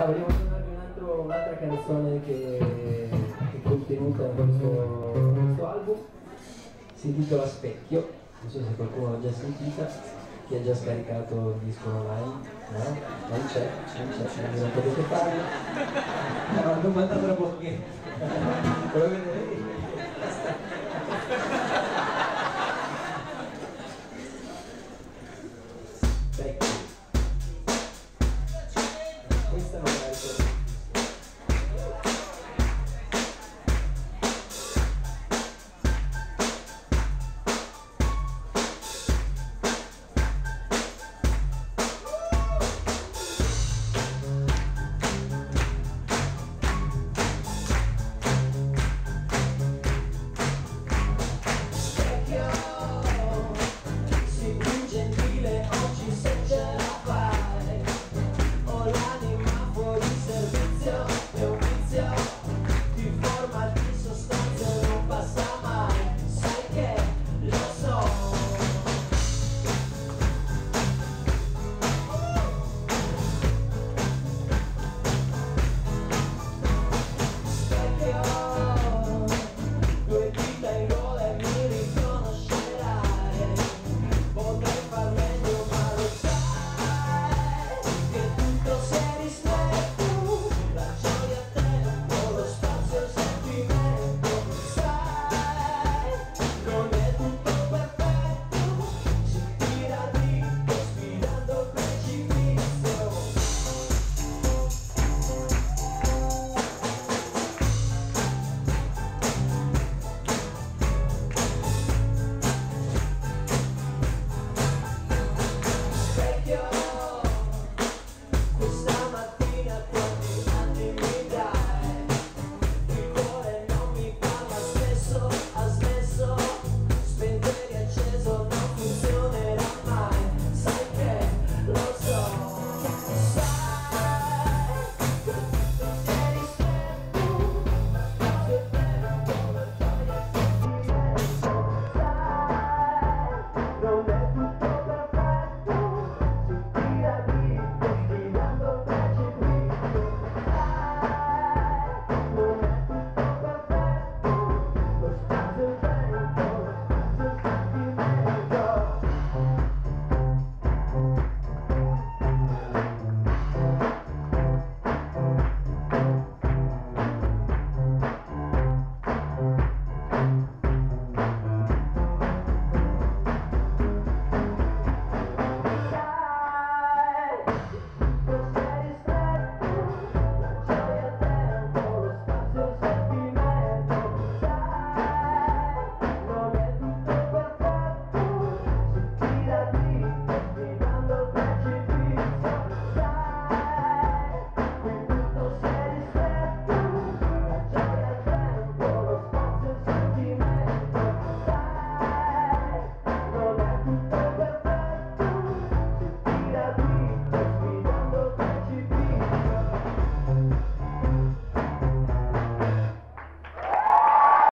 Volevo suonarvi un'altra canzone che è contenuta in questo album, si intitola Specchio, non so se qualcuno l'ha già sentita, chi ha già scaricato il disco online, no? Non c'è, non potete farlo. No, l'ho mandato la bocchetta. Lo vedete? Specchio. Questa non